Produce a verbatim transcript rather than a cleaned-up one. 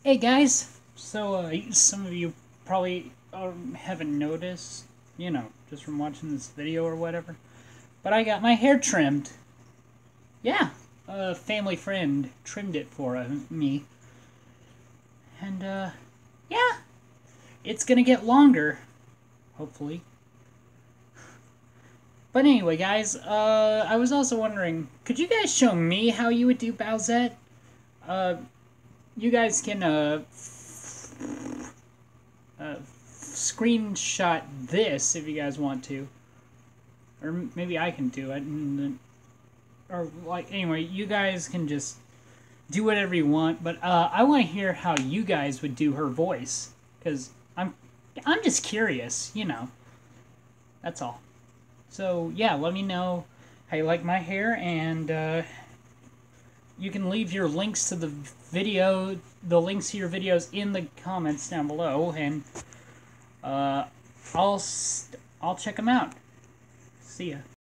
Hey guys, so uh, some of you probably um, haven't noticed, you know, just from watching this video or whatever, but I got my hair trimmed. Yeah, a family friend trimmed it for uh, me, and uh, yeah, it's gonna get longer, hopefully. But anyway, guys, uh, I was also wondering, could you guys show me how you would do Bowsette? Uh, you guys can, uh, uh, screenshot this if you guys want to. Or maybe I can do it. Or, like, anyway, you guys can just do whatever you want. But, uh, I want to hear how you guys would do her voice. Because I'm, I'm just curious, you know. That's all. So, yeah, let me know how you like my hair, and, uh, you can leave your links to the video, the links to your videos in the comments down below, and, uh, I'll, I'll check them out. See ya.